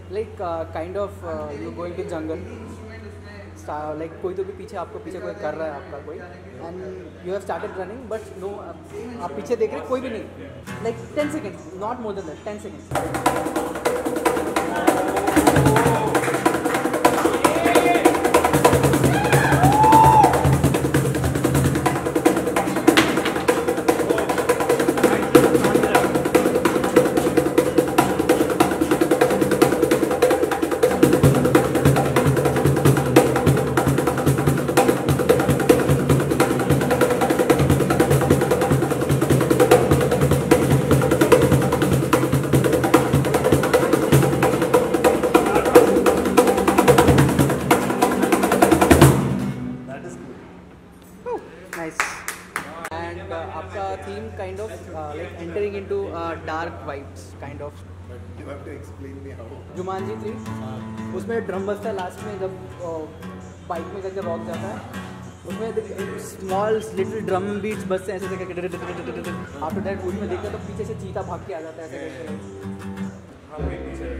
Like kind of you going to jungle, like कोई तो भी पीछे आपको पीछे कोई कर रहा है आपका कोई, and you have started running but no, आप पीछे देख रहे कोई भी नहीं, like 10 seconds, not more than that, 10 seconds. Nice. And आपका theme kind of like entering into dark vibes kind of. But you have to explain me how. Jumanji 3 उसमें drum बजता है लास्ट में जब बाइक में करके रॉक जाता है, उसमें स्मॉल लिटिल ड्रम बीट्स बजते हैं ऐसे करके, आफ्टर दैट उसमें देखते हैं तो पीछे से चीता भाग के आ जाता है ऐसे करके।